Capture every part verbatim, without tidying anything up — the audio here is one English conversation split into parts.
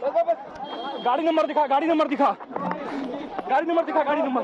गाड़ी नंबर दिखा, गाड़ी नंबर दिखा, गाड़ी नंबर दिखा, गाड़ी नंबर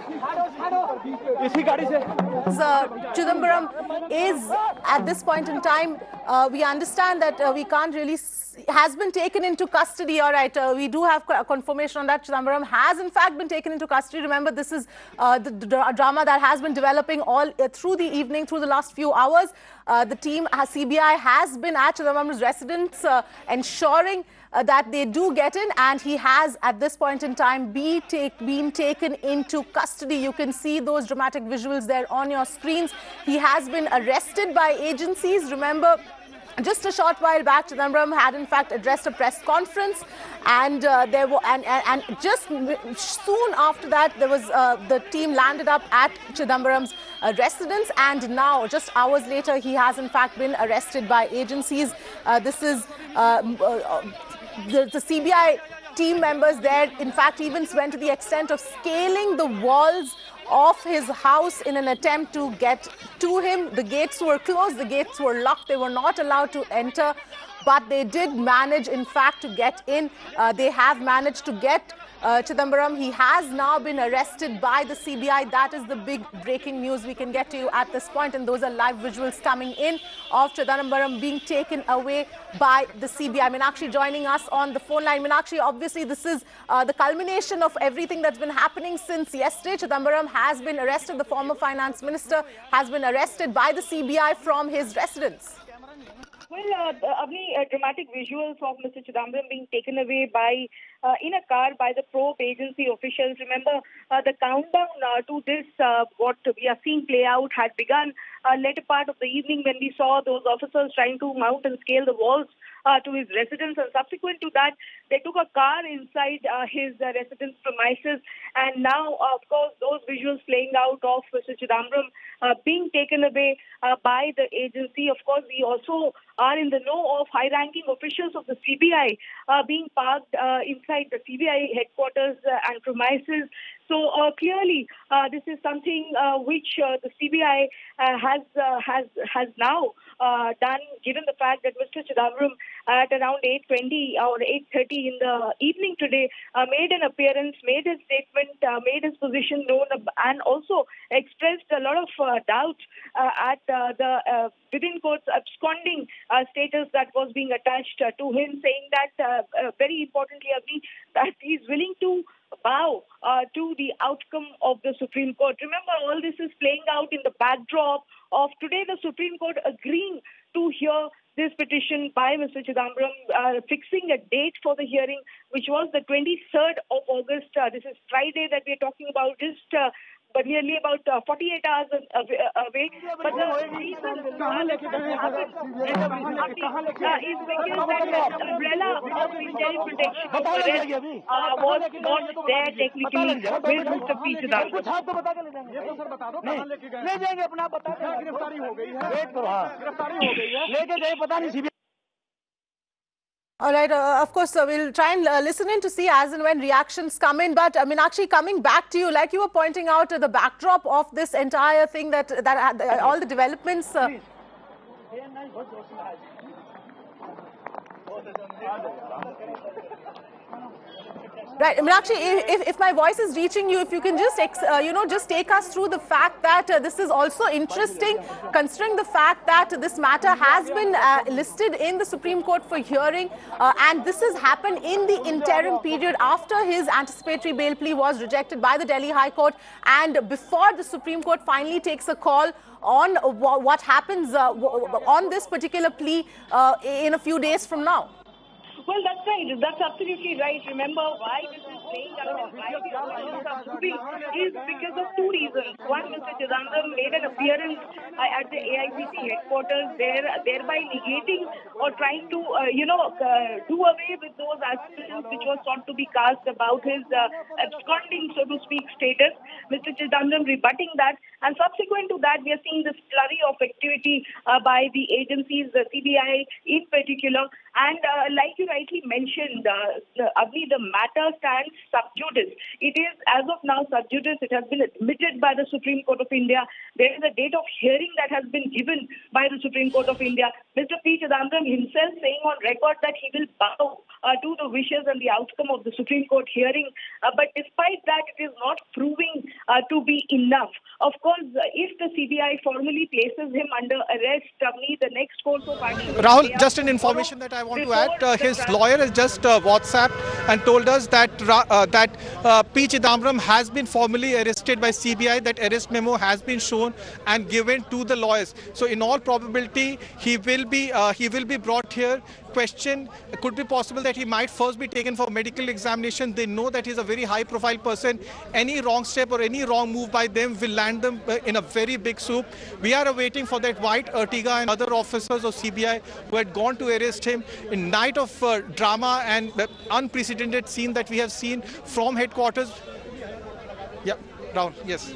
इसी गाड़ी से. Uh, Chidambaram is at this point in time, uh, we understand that uh, we can't really, has been taken into custody. All right, uh, we do have confirmation on that. Chidambaram has in fact been taken into custody. Remember, this is uh, the, the drama that has been developing all uh, through the evening, through the last few hours. Uh, the team, uh, C B I, has been at Chidambaram's residence, uh, ensuring uh, that they do get in, and he has at this point in time be take, been taken into custody. You can see those dramatic visuals there on your screens. He has been arrested by agencies. Remember, just a short while back, Chidambaram had in fact addressed a press conference, and uh, there were and, and and just soon after that, there was uh, the team landed up at Chidambaram's uh, residence, and now just hours later, he has in fact been arrested by agencies. Uh, this is uh, uh, the, the C B I team members there, in fact, even went to the extent of scaling the walls of his house in an attempt to get to him. The gates were closed, the gates were locked, they were not allowed to enter, but they did manage, in fact, to get in. Uh, they have managed to get uh, Chidambaram. He has now been arrested by the C B I. That is the big breaking news we can get to you at this point, and those are live visuals coming in of Chidambaram being taken away by the C B I. Meenakshi joining us on the phone line. Meenakshi, obviously this is uh, the culmination of everything that's been happening since yesterday. Chidambaram has been arrested. The former finance minister has been arrested by the C B I from his residence. Well, uh, Avni, uh, dramatic visuals of Mister Chidambaram being taken away by uh, in a car by the probe agency officials. Remember, uh, the countdown uh, to this, uh, what we are seeing play out, had begun uh, later part of the evening when we saw those officers trying to mount and scale the walls uh, to his residence. And subsequent to that, they took a car inside uh, his uh, residence premises. And now, uh, of course, those visuals playing out of Mister Chidambaram uh, being taken away uh, by the agency. Of course, we also are in the know of high-ranking officials of the C B I uh, being parked uh, inside the C B I headquarters uh, and premises. So uh, clearly, uh, this is something uh, which uh, the C B I uh, has uh, has has now uh, done, given the fact that Mister Chidambaram at around eight twenty or eight thirty in the evening today uh, made an appearance, made his statement, uh, made his position known, and also expressed a lot of uh, doubt uh, at uh, the uh, within quotes absconding uh, status that was being attached uh, to him, saying that uh, uh, very importantly, Abhi, that he's willing to bow uh, to the outcome of the Supreme Court. Remember, all this is playing out in the backdrop of today the Supreme Court agreeing to hear this petition by Mister Chidambaram, uh, fixing a date for the hearing, which was the twenty-third of August. Uh, this is Friday that we are talking about, just uh, but nearly about uh, forty-eight hours away. But the reason uh, that has happened uh, is because that umbrella of interim protection of arrest uh, was not there technically with Mister P. Chidambaram. All right, uh, of course, uh, we'll try and uh, listen in to see as and when reactions come in. But I mean, actually coming back to you, like you were pointing out, uh, the backdrop of this entire thing, that that uh, all the developments. Uh, Right, Meenakshi, if, if my voice is reaching you, if you can just, ex, uh, you know, just take us through the fact that uh, this is also interesting, considering the fact that this matter has been uh, listed in the Supreme Court for hearing, uh, and this has happened in the interim period after his anticipatory bail plea was rejected by the Delhi High Court, and before the Supreme Court finally takes a call on uh, what happens uh, on this particular plea uh, in a few days from now. Well, that's right. That's absolutely right. Remember, why this is playing out and why the officials are moving is because of two reasons. One, Mister Chidambaram made an appearance uh, at the A I C C headquarters, there, thereby negating or trying to, uh, you know, uh, do away with those aspersions which was sought to be cast about his uh, absconding, so to speak, status. Mister Chidambaram rebutting that And subsequent to that, we are seeing this flurry of activity uh, by the agencies, the C B I in particular. And uh, like you rightly mentioned, uh, the, Avni, the matter stands sub judice. It is, as of now, sub judice. It has been admitted by the Supreme Court of India. There is a date of hearing that has been given by the Supreme Court of India. Mister P. Chidambaram himself saying on record that he will bow uh, to the wishes and the outcome of the Supreme Court hearing. Uh, but despite that, it is not proving uh, to be enough. Of course, uh, if the C B I formally places him under arrest, Avni, the next course of action... Rahul, just an information that I want to add. Uh, his lawyer has just uh, WhatsApped and told us that uh, that uh, P. Chidambaram has been formally arrested by C B I. That arrest memo has been shown and given to the lawyers. So in all probability, he will be uh, he will be brought here. Question: could be possible that he might first be taken for medical examination. They know that he's a very high-profile person. Any wrong step or any wrong move by them will land them in a very big soup. We are awaiting for that white Ertiga and other officers of C B I who had gone to arrest him in night of uh, drama and the unprecedented scene that we have seen from headquarters. Yeah, Rahul, yes.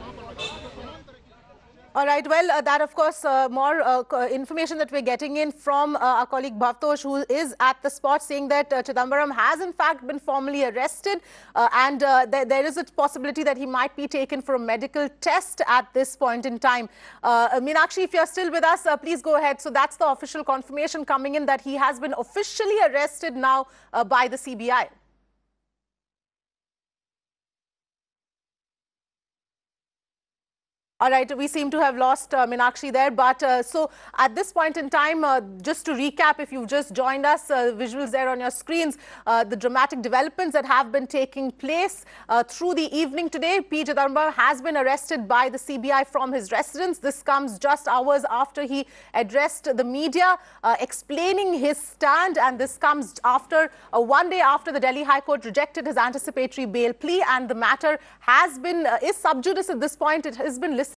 All right. Well, uh, that, of course, uh, more uh, information that we're getting in from uh, our colleague Bhavtosh, who is at the spot, saying that uh, Chidambaram has, in fact, been formally arrested. Uh, and uh, th there is a possibility that he might be taken for a medical test at this point in time. Uh, Meenakshi, if you're still with us, uh, please go ahead. So that's the official confirmation coming in that he has been officially arrested now uh, by the C B I. All right, we seem to have lost uh, Meenakshi there. But uh, so at this point in time, uh, just to recap, if you've just joined us, uh, visuals there on your screens, uh, the dramatic developments that have been taking place uh, through the evening today. P. Chidambaram has been arrested by the C B I from his residence. This comes just hours after he addressed the media, uh, explaining his stand. And this comes after uh, one day after the Delhi High Court rejected his anticipatory bail plea. And the matter has been, uh, is sub judice at this point. It has been listed